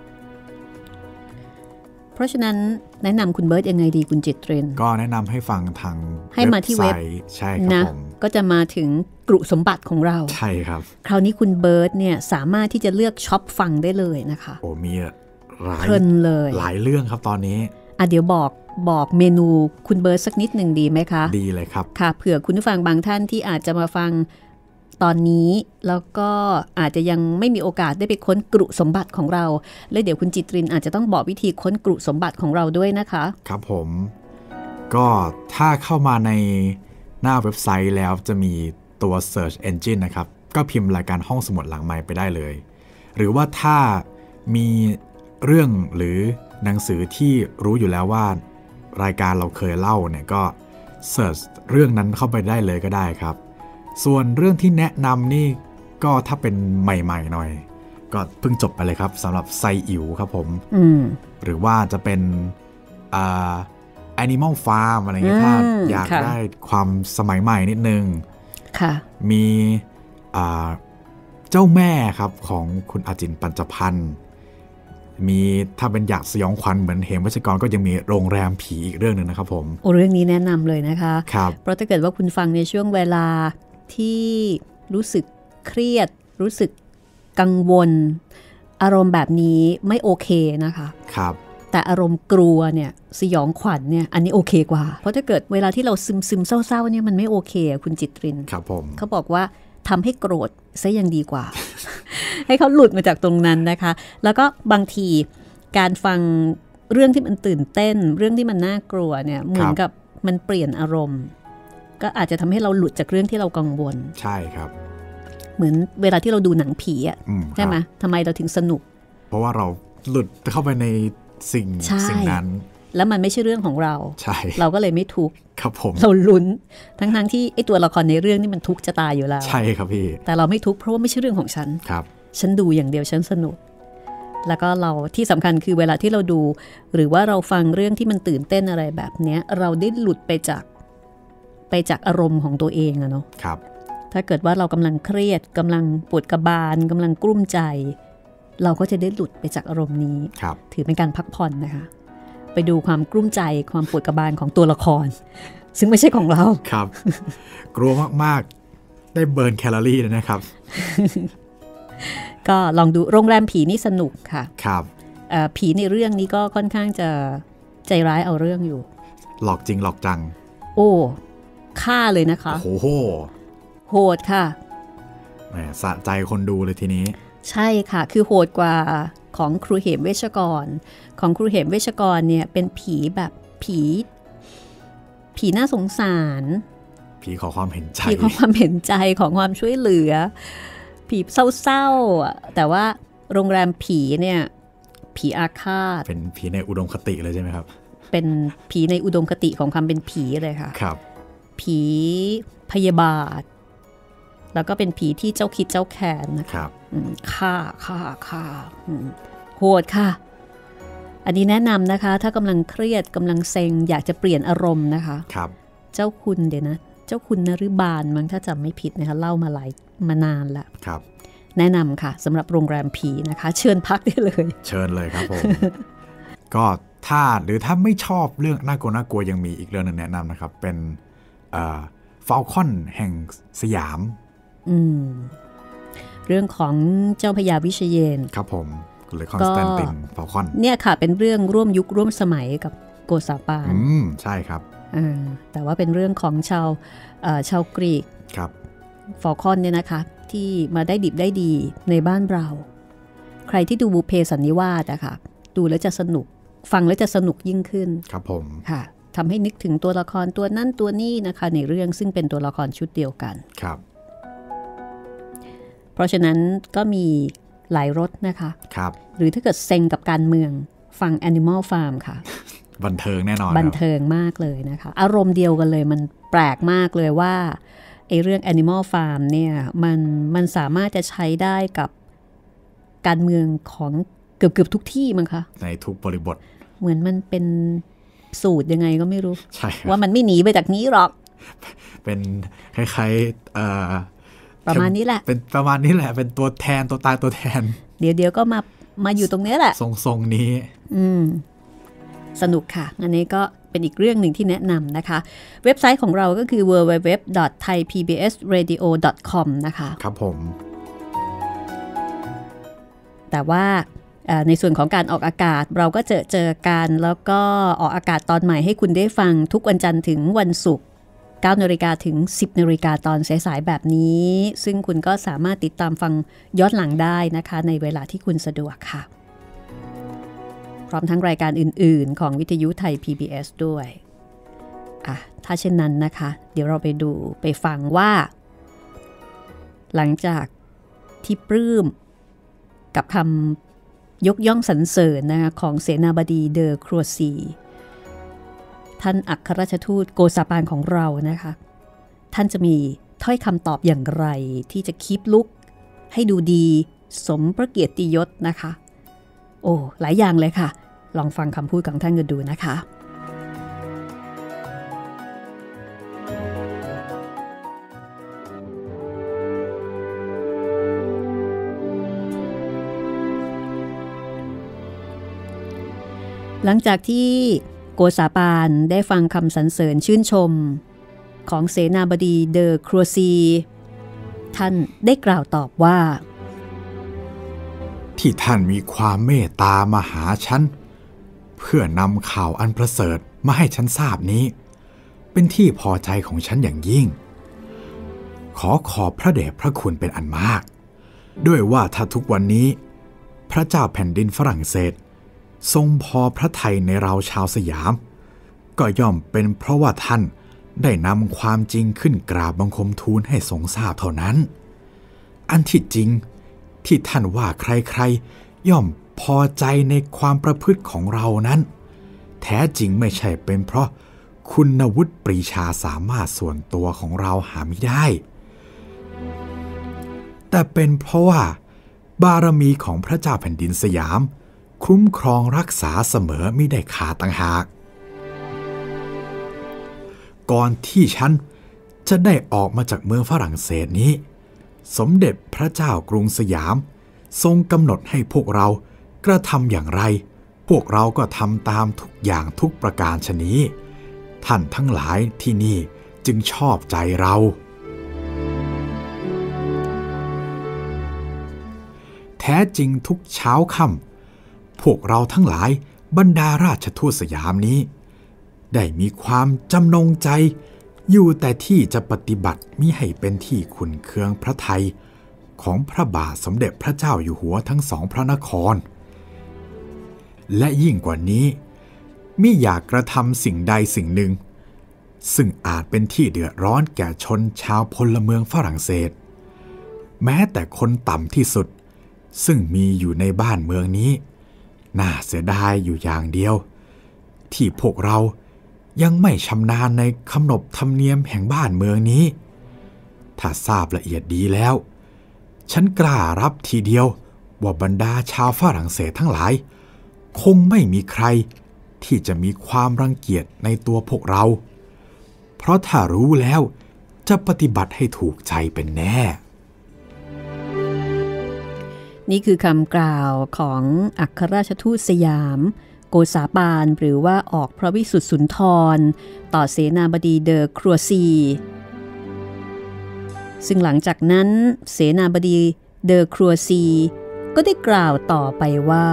เพราะฉะนั้นแนะนำคุณเบิร์ตยังไงดีคุณจิตเรนก็แนะนำให้ฟังทางให้มาที่เว็บใช่ครับผมก็จะมาถึงกรุสมบัติของเราใช่ครับคราวนี้คุณเบิร์ตเนี่ยสามารถที่จะเลือกช็อปฟังได้เลยนะคะโอ้มีหลายเพลินเลยหลายเรื่องครับตอนนี้อ่ะเดี๋ยวบอกบอกเมนูคุณเบิร์ตสักนิดหนึ่งดีไหมคะดีเลยครับค่ะเผื่อคุณผู้ฟังบางท่านที่อาจจะมาฟังตอนนี้แล้วก็อาจจะยังไม่มีโอกาสได้ไปค้นกรุสมบัติของเราและเดี๋ยวคุณจิตรินอาจจะต้องบอกวิธีค้นกรุสมบัติของเราด้วยนะคะครับผมก็ถ้าเข้ามาในหน้าเว็บไซต์แล้วจะมีตัว Search Engine นะครับก็พิมพ์รายการห้องสมุดหลังไมค์ไปได้เลยหรือว่าถ้ามีเรื่องหรือหนังสือที่รู้อยู่แล้วว่ารายการเราเคยเล่าเนี่ยก็ Search เรื่องนั้นเข้าไปได้เลยก็ได้ครับส่วนเรื่องที่แนะนำนี่ก็ถ้าเป็นใหม่ๆหน่อยก็เพิ่งจบไปเลยครับสำหรับไซอิ๋วครับผมหรือว่าจะเป็นอ่า Animal Farm อะไรเงี้ยถ้าอยากได้ความสมัยใหม่นิดนึงมีอ่าเจ้าแม่ครับของคุณอาจินปัญจพันธ์มีถ้าเป็นอยากสยองขวัญเหมือนเหมเวชกรก็ยังมีโรงแรมผีอีกเรื่องนึงนะครับผมโอ้เรื่องนี้แนะนำเลยนะคะครับเพราะถ้าเกิดว่าคุณฟังในช่วงเวลาที่รู้สึกเครียดรู้สึกกังวลอารมณ์แบบนี้ไม่โอเคนะคะครับแต่อารมณ์กลัวเนี่ยสยองขวัญเนี่ยอันนี้โอเคกว่าเพราะถ้าเกิดเวลาที่เราซึมซึมเศร้าๆเนี่ยมันไม่โอเคคุณจิตรินครับผมเขาบอกว่าทำให้โกรธซะยังดีกว่า ให้เขาหลุดมาจากตรงนั้นนะคะแล้วก็บางทีการฟังเรื่องที่มันตื่นเต้นเรื่องที่มันน่ากลัวเนี่ยเหมือนกับมันเปลี่ยนอารมณ์ก็อาจจะทำให้เราหลุดจากเรื่องที่เรากังวลใช่ครับเหมือนเวลาที่เราดูหนังผีอ่ะใช่ไหมทำไมเราถึงสนุกเพราะว่าเราหลุดเข้าไปในสิ่งสิ่งนั้นแล้วมันไม่ใช่เรื่องของเราใช่เราก็เลยไม่ทุกข์ครับผมเราลุ้นทั้งทั้งที่ไอ้ตัวละครในเรื่องนี่มันทุกข์จะตายอยู่แล้วใช่ครับพี่แต่เราไม่ทุกข์เพราะว่าไม่ใช่เรื่องของฉันครับฉันดูอย่างเดียวฉันสนุกแล้วก็เราที่สำคัญคือเวลาที่เราดูหรือว่าเราฟังเรื่องที่มันตื่นเต้นอะไรแบบเนี้ยเราได้หลุดไปจากไปจากอารมณ์ของตัวเองอะเนาะครับถ้าเกิดว่าเรากำลังเครียดกำลังปวดกระบาลกำลังกลุ้มใจเราก็จะได้หลุดไปจากอารมณ์นี้ถือเป็นการพักผ่อนนะคะไปดูความกลุ้มใจความปวดกระบาลของตัวละครซึ่งไม่ใช่ของเราครับ กลัวมากได้เบิร์นแคลอรี่เลยนะครับก็ลองดูโรงแรมผีนี่สนุกค่ะครับผีในเรื่องนี้ก็ค่อนข้างจะใจร้ายเอาเรื่องอยู่หลอกจริงหลอกจังโอ้ฆ่าเลยนะคะโอ้โหโหดค่ะแหมสะใจคนดูเลยทีนี้ใช่ค่ะคือโหดกว่าของครูเหมเวชกรของครูเหมเวชกรเนี่ยเป็นผีแบบผีผีน่าสงสารผีขอความเห็นใจผีขอความเห็นใจของความช่วยเหลือผีเศร้าๆแต่ว่าโรงแรมผีเนี่ยผีอาฆาตเป็นผีในอุดมคติเลยใช่ไหมครับเป็นผีในอุดมคติของความเป็นผีเลยค่ะครับผีพยาบาทแล้วก็เป็นผีที่เจ้าคิดเจ้าแค้นนะครับฆ่าฆ่าฆ่าโหดค่ะอันนี้แนะนำนะคะถ้ากำลังเครียดกำลังเซ็งอยากจะเปลี่ยนอารมณ์นะคะครับเจ้าคุณเดี๋ยวนะเจ้าคุณนฤบาลมั้งถ้าจำไม่ผิดนะคะเล่ามาหลายมานานละครับแนะนำค่ะสำหรับโรงแรมผีนะคะเชิญพักได้เลยเชิญเลยครับผม ก็ถ้าหรือถ้าไม่ชอบเรื่องน่ากลัวน่ากลัวยังมีอีกเรื่องนึงแนะนำนะครับเป็นฟาลคอนแห่งสยามอืมเรื่องของเจ้าพญาวิเชยนครับผมหรือคอนสแตนตินฟาลคอนเนี่ยค่ะเป็นเรื่องร่วมยุคร่วมสมัยกับโกษาปานอืมใช่ครับอ่าแต่ว่าเป็นเรื่องของชาวชาวกรีกครับฟาลคอนเนี่ยนะคะที่มาได้ดิบได้ดีในบ้านเราใครที่ดูบุพเพสันนิวาสอะค่ะดูแล้วจะสนุกฟังแล้วจะสนุกยิ่งขึ้นครับผมค่ะทำให้นึกถึงตัวละครตัวนั่นตัวนี้นะคะในเรื่องซึ่งเป็นตัวละครชุดเดียวกันครับเพราะฉะนั้นก็มีหลายรสนะคะครับหรือถ้าเกิดเซ็งกับการเมืองฟัง Animal Farm ค่ะบันเทิงแน่นอนบันเทิงมากเลยนะคะอารมณ์เดียวกันเลยมันแปลกมากเลยว่าไอ้เรื่อง Animal Farm เนี่ยมันมันสามารถจะใช้ได้กับการเมืองของเกือบเกือบทุกที่มั้งคะในทุกบริบทเหมือนมันเป็นสูตรยังไงก็ไม่รู้ใช่ว่ามันไม่หนีไปจากนี้หรอกเป็นคล้ายๆประมาณนี้แหละเป็นประมาณนี้แหละเป็นตัวแทนตัวตายตัวแทนเดี๋ยวเดี๋ยวก็มามาอยู่ตรงนี้แหละทรงๆนี้อืมสนุกค่ะอันนี้ก็เป็นอีกเรื่องหนึ่งที่แนะนำนะคะเว็บไซต์ของเราก็คือ ดับเบิลยู ดับเบิลยู ดับเบิลยู ดอท ไทย พี บี เอส เรดิโอ ดอท คอม นะคะครับผมแต่ว่าในส่วนของการออกอากาศเราก็เจอเจอกันแล้วก็ออกอากาศตอนใหม่ให้คุณได้ฟังทุกวันจันทร์ถึงวันศุกร์ เก้านาฬิกาถึง สิบนาฬิกาตอนสายๆแบบนี้ซึ่งคุณก็สามารถติดตามฟังย้อนหลังได้นะคะในเวลาที่คุณสะดวกค่ะพร้อมทั้งรายการอื่นๆของวิทยุไทย พี บี เอส ด้วยอ่ะถ้าเช่นนั้นนะคะเดี๋ยวเราไปดูไปฟังว่าหลังจากที่ปลื้มกับคำยกย่องสรรเสริญนะคะของเสนาบดีเดอครัวซีท่านอัครราชทูตโกษาปานของเรานะคะท่านจะมีถ้อยคำตอบอย่างไรที่จะคีปลุกให้ดูดีสมพระเกียรติยศนะคะโอ้หลายอย่างเลยค่ะลองฟังคำพูดของท่านกันดูนะคะหลังจากที่โกษาปานได้ฟังคำสรรเสริญชื่นชมของเสนาบดีเดอครัวซีท่านได้กล่าวตอบว่าที่ท่านมีความเมตตามาหาฉันเพื่อนำข่าวอันประเสริฐมาให้ฉันทราบนี้เป็นที่พอใจของฉันอย่างยิ่งขอขอบพระเดชพระคุณเป็นอันมากด้วยว่าถ้าทุกวันนี้พระเจ้าแผ่นดินฝรั่งเศสทรงพอพระทัยในเราชาวสยามก็ย่อมเป็นเพราะว่าท่านได้นำความจริงขึ้นกราบบังคมทูลให้ทรงทราบเท่านั้นอันที่จริงที่ท่านว่าใครๆย่อมพอใจในความประพฤติของเรานั้นแท้จริงไม่ใช่เป็นเพราะคุณวุฒิปรีชาสามารถส่วนตัวของเราหาไม่ได้แต่เป็นเพราะว่าบารมีของพระเจ้าแผ่นดินสยามคุ้มครองรักษาเสมอมิได้ขาดต่างหากก่อนที่ฉันจะได้ออกมาจากเมืองฝรั่งเศสนี้สมเด็จพระเจ้ากรุงสยามทรงกำหนดให้พวกเรากระทำอย่างไรพวกเราก็ทำตามทุกอย่างทุกประการฉะนี้ท่านทั้งหลายที่นี่จึงชอบใจเราแท้จริงทุกเช้าค่ำพวกเราทั้งหลายบรรดาราชทูตสยามนี้ได้มีความจำนงใจอยู่แต่ที่จะปฏิบัติมิให้เป็นที่ขุนเคืองพระทัยของพระบาทสมเด็จพระเจ้าอยู่หัวทั้งสองพระนครและยิ่งกว่านี้มิอยากกระทำสิ่งใดสิ่งหนึ่งซึ่งอาจเป็นที่เดือดร้อนแก่ชนชาวพลเมืองฝรั่งเศสแม้แต่คนต่ำที่สุดซึ่งมีอยู่ในบ้านเมืองนี้น่าเสียดายอยู่อย่างเดียวที่พวกเรายังไม่ชำนาญในขนบธรรมเนียมแห่งบ้านเมืองนี้ถ้าทราบละเอียดดีแล้วฉันกล้ารับทีเดียวว่าบรรดาชาวฝรั่งเศสทั้งหลายคงไม่มีใครที่จะมีความรังเกียจในตัวพวกเราเพราะถ้ารู้แล้วจะปฏิบัติให้ถูกใจเป็นแน่นี่คือคำกล่าวของอัครราชทูตสยามโกษาปานหรือว่าออกพระวิสุทธิสุนทรต่อเสนาบดีเดอครัวซีซึ่งหลังจากนั้นเสนาบดีเดอครัวซีก็ได้กล่าวต่อไปว่า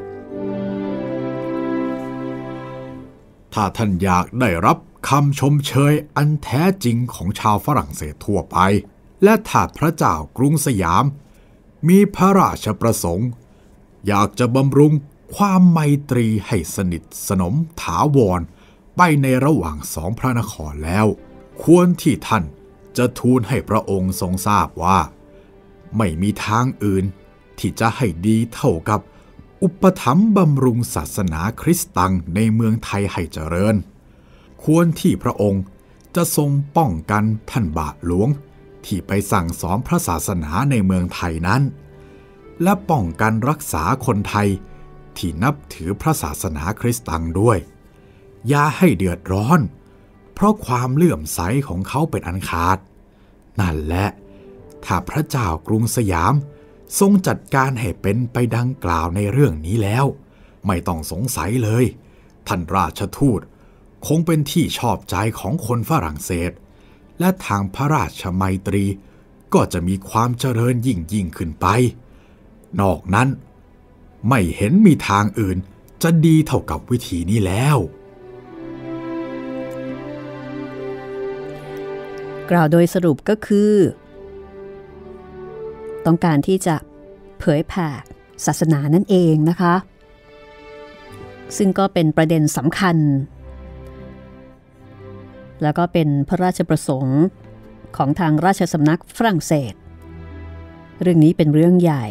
ถ้าท่านอยากได้รับคำชมเชยอันแท้จริงของชาวฝรั่งเศสทั่วไปและถ้าพระเจ้ากรุงสยามมีพระราชประสงค์อยากจะบำรุงความไมตรีให้สนิทสนมถาวรไปในระหว่างสองพระนครแล้วควรที่ท่านจะทูลให้พระองค์ทรงทราบว่าไม่มีทางอื่นที่จะให้ดีเท่ากับอุปถัมภ์บำรุงศาสนาคริสต์ตังในเมืองไทยให้เจริญควรที่พระองค์จะทรงป้องกันท่านบาทหลวงที่ไปสั่งสอนพระศาสนาในเมืองไทยนั้นและป้องกันรักษาคนไทยที่นับถือพระศาสนาคริสต์ตังด้วยอย่าให้เดือดร้อนเพราะความเลื่อมใสของเขาเป็นอันขาดนั่นแหละถ้าพระเจ้ากรุงสยามทรงจัดการให้เป็นไปดังกล่าวในเรื่องนี้แล้วไม่ต้องสงสัยเลยท่านราชทูตคงเป็นที่ชอบใจของคนฝรั่งเศสและทางพระราชมัยตรีก็จะมีความเจริญยิ่งยิ่งขึ้นไปนอกนั้นไม่เห็นมีทางอื่นจะดีเท่ากับวิธีนี้แล้วกล่าวโดยสรุปก็คือต้องการที่จะเผยแผ่ศาสนานั่นเองนะคะซึ่งก็เป็นประเด็นสำคัญแล้วก็เป็นพระราชประสงค์ของทางราชสำนักฝรั่งเศสเรื่องนี้เป็นเรื่องใหญ่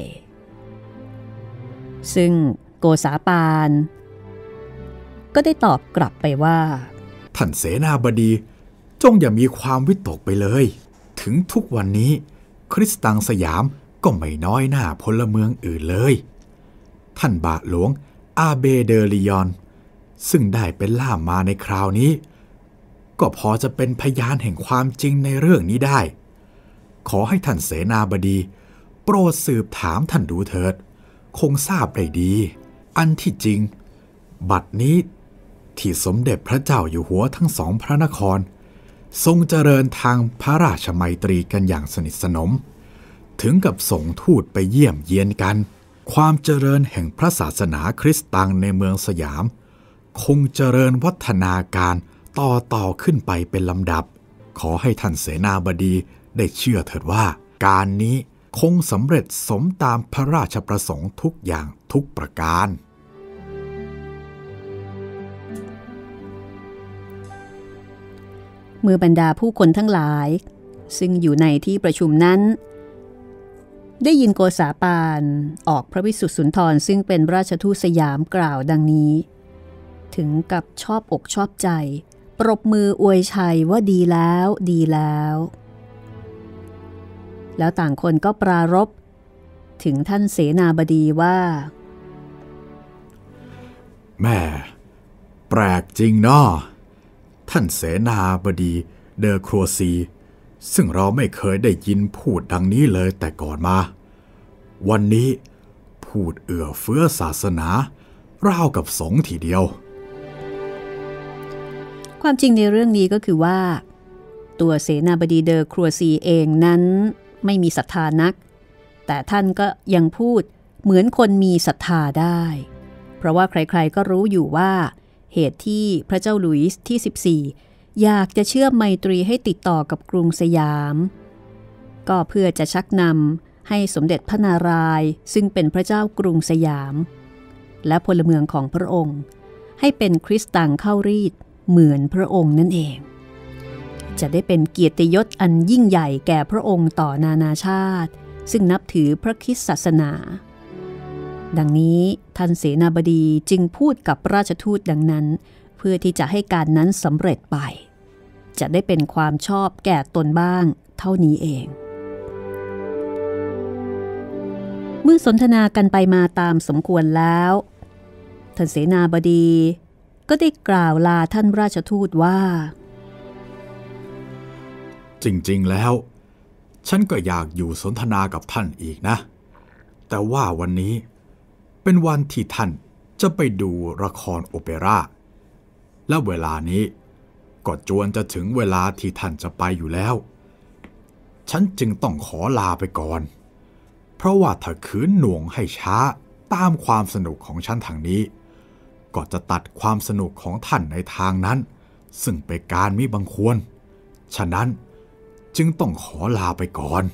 ซึ่งโกษาปานก็ได้ตอบกลับไปว่าท่านเสนาบดีจงอย่ามีความวิตกไปเลยถึงทุกวันนี้คริสตังสยามก็ไม่น้อยหน้าพลเมืองอื่นเลยท่านบาทหลวงอาเบเดอริยอนซึ่งได้เป็นล่ามมาในคราวนี้ก็พอจะเป็นพยานแห่งความจริงในเรื่องนี้ได้ขอให้ท่านเสนาบดีโปรดสืบถามท่านดูเถิดคงทราบได้ดีอันที่จริงบัดนี้ที่สมเด็จพระเจ้าอยู่หัวทั้งสองพระนครทรงเจริญทางพระราชมัยตรีกันอย่างสนิทสนมถึงกับส่งทูตไปเยี่ยมเยียนกันความเจริญแห่งพระศาสนาคริสต์ตังในเมืองสยามคงเจริญวัฒนาการต่อต่อขึ้นไปเป็นลำดับขอให้ท่านเสนาบดีได้เชื่อเถิดว่าการนี้คงสำเร็จสมตามพระราชประสงค์ทุกอย่างทุกประการเมื่อบรรดาผู้คนทั้งหลายซึ่งอยู่ในที่ประชุมนั้นได้ยินโกษาปานออกพระวิสุทธิสุนทรซึ่งเป็นราชทูตสยามกล่าวดังนี้ถึงกับชอบอกชอบใจปรบมืออวยชัยว่าดีแล้วดีแล้วแล้วต่างคนก็ปรารภถึงท่านเสนาบดีว่าแม่แปลกจริงเนาะท่านเสนาบดีเดอครัวซีซึ่งเราไม่เคยได้ยินพูดดังนี้เลยแต่ก่อนมาวันนี้พูดเอื้อเฟื้อศาสนาราวกับสงฆ์ทีเดียวความจริงในเรื่องนี้ก็คือว่าตัวเสนาบดีเดอครัวซีเองนั้นไม่มีศรัทธานักแต่ท่านก็ยังพูดเหมือนคนมีศรัทธาได้เพราะว่าใครๆก็รู้อยู่ว่าเหตุที่พระเจ้าหลุยส์ที่สิบสี่อยากจะเชื่อมไมตรีให้ติดต่อกับกรุงสยามก็เพื่อจะชักนำให้สมเด็จพระนารายณ์ซึ่งเป็นพระเจ้ากรุงสยามและพลเมืองของพระองค์ให้เป็นคริสตังเข้ารีดเหมือนพระองค์นั่นเองจะได้เป็นเกียรติยศอันยิ่งใหญ่แก่พระองค์ต่อนานาชาติซึ่งนับถือพระคริสต์ศาสนาดังนี้ท่านเสนาบดีจึงพูดกับราชทูตดังนั้นเพื่อที่จะให้การนั้นสำเร็จไปจะได้เป็นความชอบแก่ตนบ้างเท่านี้เองเมื่อสนทนากันไปมาตามสมควรแล้วท่านเสนาบดีก็ได้กล่าวลาท่านราชทูตว่าจริงๆแล้วฉันก็อยากอยู่สนทนากับท่านอีกนะแต่ว่าวันนี้เป็นวันที่ท่านจะไปดูละครโอเปร่าและเวลานี้ก็จวนจะถึงเวลาที่ท่านจะไปอยู่แล้วฉันจึงต้องขอลาไปก่อนเพราะว่าถ้าขืนหน่วงให้ช้าตามความสนุกของฉันทางนี้ก็จะตัดความสนุกของท่านในทางนั้นซึ่งเป็นการมิบังควรฉะนั้นจึงต้องขอลาไปก่อน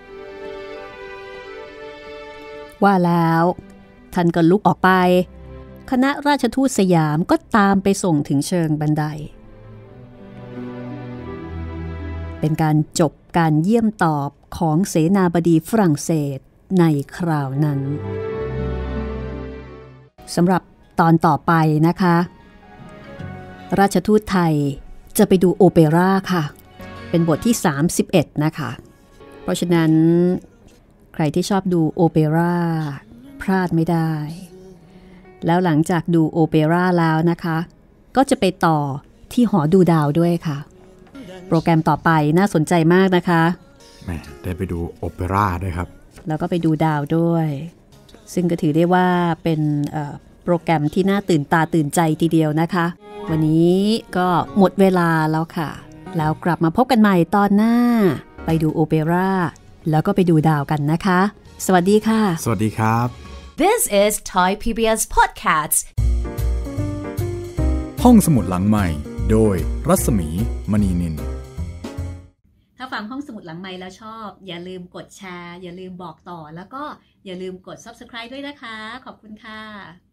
ว่าแล้วท่านก็ลุกออกไปคณะราชทูตสยามก็ตามไปส่งถึงเชิงบันไดเป็นการจบการเยี่ยมตอบของเสนาบดีฝรั่งเศสในคราวนั้นสำหรับตอนต่อไปนะคะราชทูตไทยจะไปดูโอเปร่าค่ะเป็นบทที่สามสิบเอ็ดนะคะเพราะฉะนั้นใครที่ชอบดูโอเปร่าพลาดไม่ได้แล้วหลังจากดูโอเปร่าแล้วนะคะก็จะไปต่อที่หอดูดาวด้วยค่ะโปรแกรมต่อไปน่าสนใจมากนะคะแม่ได้ไปดูโอเปร่าด้วยครับแล้วก็ไปดูดาวด้วยซึ่งก็ถือได้ว่าเป็นโปรแกรมที่น่าตื่นตาตื่นใจทีเดียวนะคะวันนี้ก็หมดเวลาแล้วค่ะแล้วกลับมาพบกันใหม่ตอนหน้าไปดูโอเปร่าแล้วก็ไปดูดาวกันนะคะสวัสดีค่ะสวัสดีครับ This is Thai พี บี เอส Podcast ห้องสมุดหลังใหม่โดยรัศมีมณีนินถ้าฟังห้องสมุดหลังใหม่แล้วชอบอย่าลืมกดแชร์อย่าลืมบอกต่อแล้วก็อย่าลืมกด ซับสไครบ์ ด้วยนะคะขอบคุณค่ะ